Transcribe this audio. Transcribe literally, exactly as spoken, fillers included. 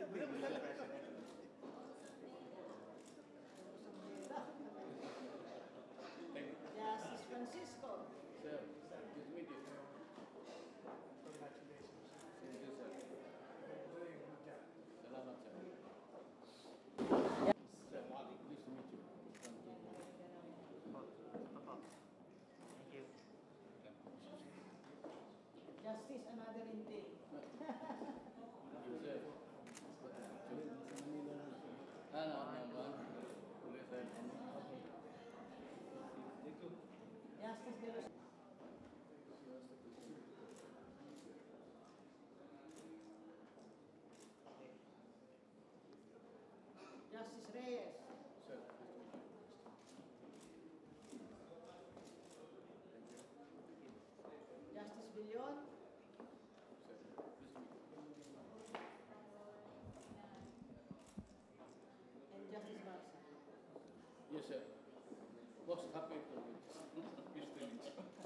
Justice Francisco. Sir, good to meet you. Congratulations. Thank you, sir. You're doing a good job. Salamat, sir. Sir, pleased to meet you. Thank you. Justice, another intake. Thank you, sir. Ano, naman? Ulit, sir. Thank you. Justice de los... Justice Reyes. Sir, Justice Billion. sir, pleased to meet you. And Justice Barsa. Yes, sir. Most happy to meet you. Pleased to meet you.